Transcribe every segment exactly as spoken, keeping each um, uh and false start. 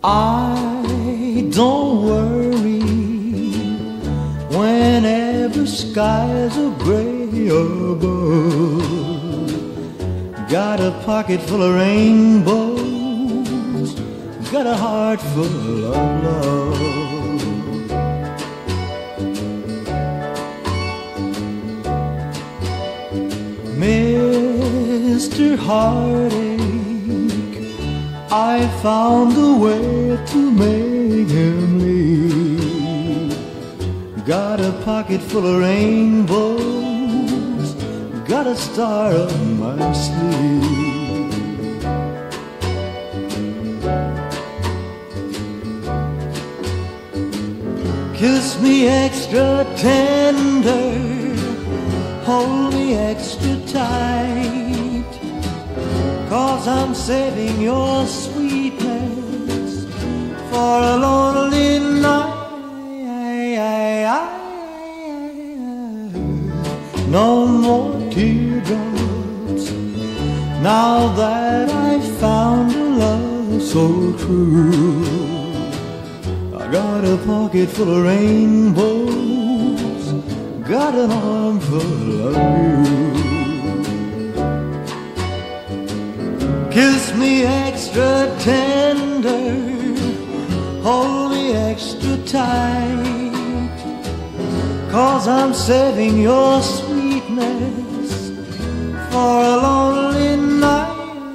I don't worry whenever skies are gray above. Got a pocket full of rainbows, got a heart full of love. Mister Heartache, I found a way to make him leave. Got a pocket full of rainbows, got a star up my sleeve. Kiss me extra tender, hold me extra tight, 'cause I'm saving your sweetness for a lonely night. No more teardrops, now that I found a love so true. I got a pocket full of rainbows, got an arm full of you. Kiss me extra tender, hold me extra tight, 'cause I'm saving your sweetness for a lonely night.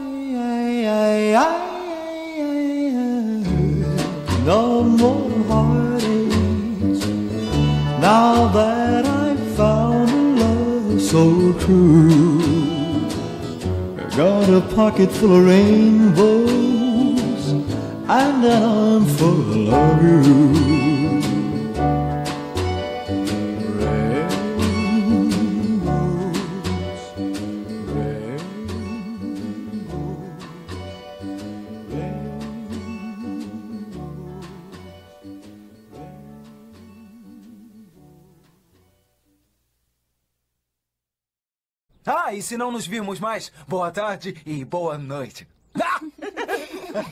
No more heartaches, now that I've found a love so true. I got a pocket full of rainbows and an arm full of you. Ah, e se não nos virmos mais, boa tarde e boa noite.